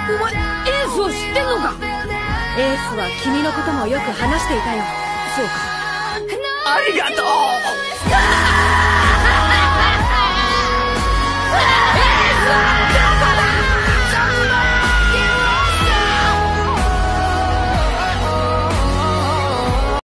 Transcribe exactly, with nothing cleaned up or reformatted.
お前エースを知ってんのか？ エースは君のこともよく話していたよ。 そうか、ありがとう。